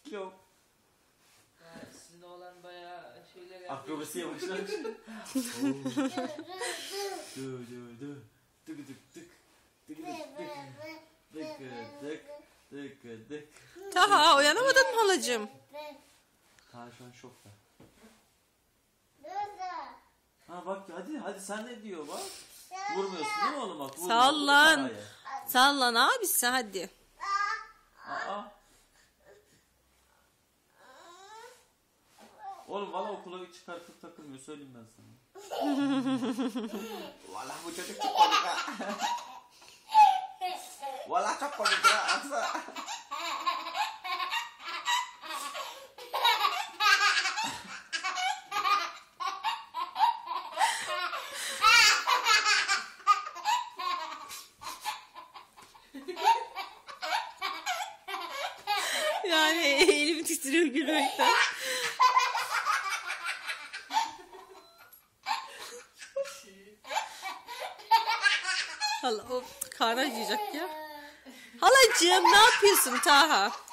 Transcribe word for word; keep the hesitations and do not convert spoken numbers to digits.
Yok. Yani sizin oğlan bayağı şeyler yapıyor. Akrobasiye başlamış. Dur dur dur. Tık tık tık. Tık tık tık. Tık tık tık tık. Taha uyanamadın mı halacığım? Taha şu an şokta. Ha bak hadi hadi sen ne diyor bak. Vurmuyorsun değil mi oğlum bak? Vurmuyor. Sallan. Sallan abisi hadi. Aa. Oğlum valla okula çıkartıp takılmıyor söyleyeyim ben sana. Valla bu çocuk çok komik ha. Valla çok komik ha. Aksa. Yani elim titriyor gülmekten. Hala o karnı acıyacak ya. Halacığım ne yapıyorsun Taha?